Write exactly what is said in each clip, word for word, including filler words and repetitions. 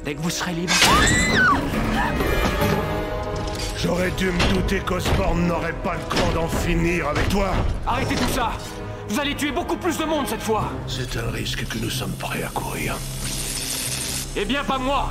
Dès que vous serez libre. J'aurais dû me douter qu'Osborn n'aurait pas le cran d'en finir avec toi. Arrêtez tout ça! Vous allez tuer beaucoup plus de monde cette fois! C'est un risque que nous sommes prêts à courir. Eh bien, pas moi!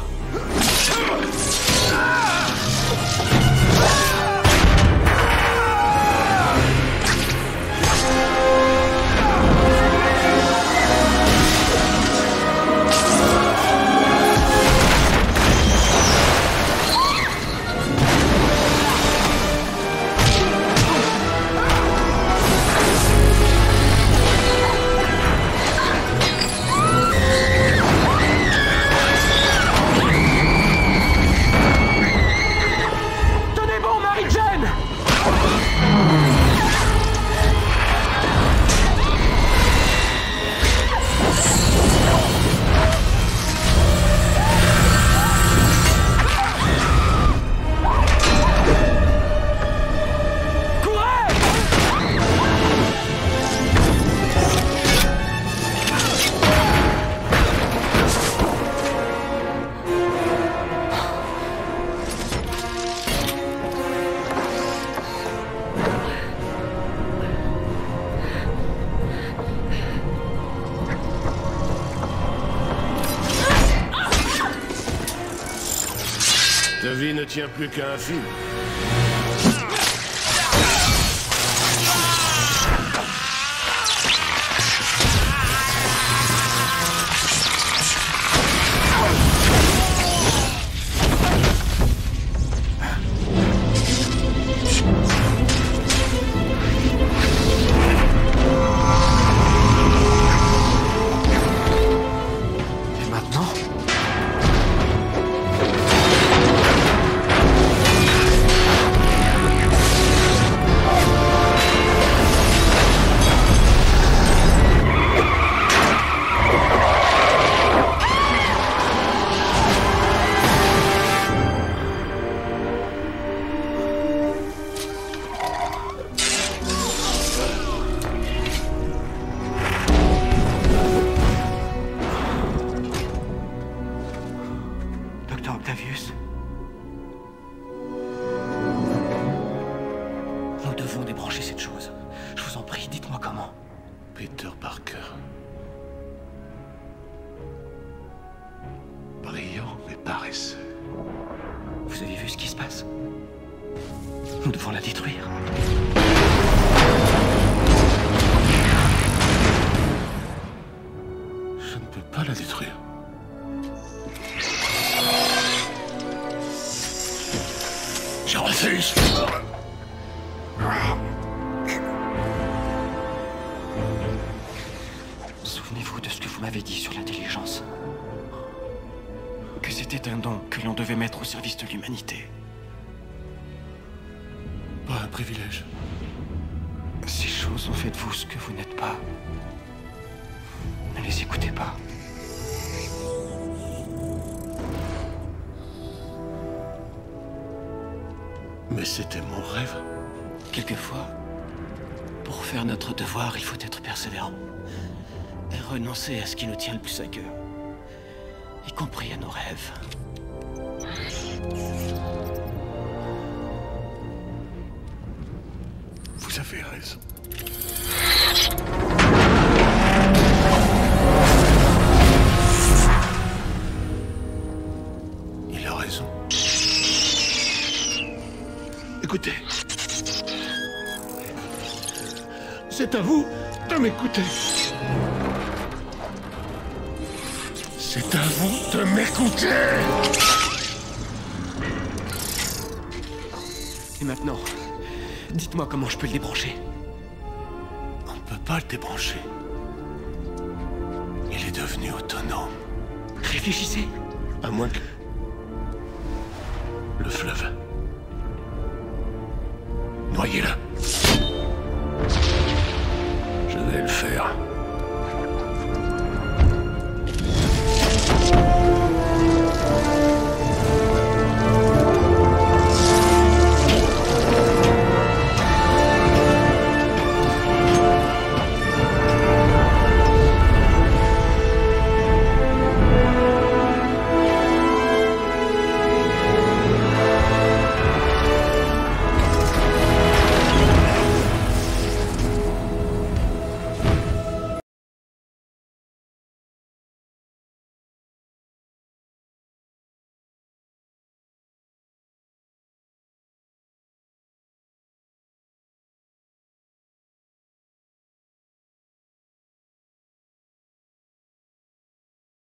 Ta vie ne tient plus qu'à un fil. Et maintenant? Docteur Octavius. Nous devons débrancher cette chose. Je vous en prie, dites-moi comment. Peter Parker. Brillant mais paresseux. Vous avez vu ce qui se passe? Nous devons la détruire. Je ne peux pas la détruire. Je refuse. Souvenez-vous de ce que vous m'avez dit sur l'intelligence. Que c'était un don que l'on devait mettre au service de l'humanité. Pas un privilège. Ces choses ont fait de vous ce que vous n'êtes pas. Ne les écoutez pas. Mais c'était mon rêve. Quelquefois, pour faire notre devoir, il faut être persévérant. Et renoncer à ce qui nous tient le plus à cœur. Y compris à nos rêves. Vous avez raison. Il a raison. Écoutez. C'est à vous de m'écouter. C'est à vous de m'écouter. Et maintenant, dites-moi comment je peux le débrancher. On ne peut pas le débrancher. Il est devenu autonome. Réfléchissez. À moins que... le fleuve. Noyez-le. Je vais le faire.